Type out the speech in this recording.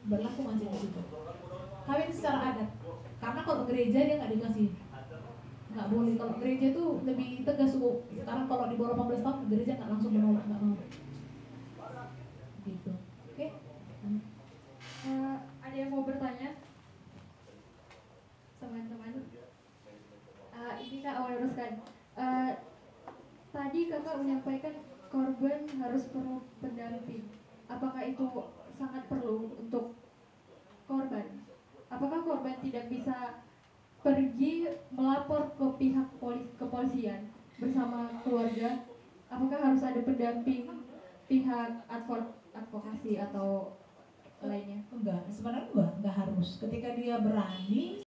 berlaku masih di situ. Kawin secara adat, karena kalau gereja dia nggak dikasih, nggak boleh. Kalau gereja itu lebih tegas. Sekarang kalau di bawah 18 tahun gereja nggak langsung menolak, nggak mau gitu. Oke. Ada yang mau bertanya teman-teman? Ini Kak mau luruskan. Tadi kakak menyampaikan korban harus perlu pendamping. Apakah itu sangat perlu untuk korban? Apakah korban tidak bisa pergi melapor ke pihak kepolisian bersama keluarga? Apakah harus ada pendamping pihak advokasi atau lainnya? Enggak, sebenarnya enggak harus. Ketika dia berani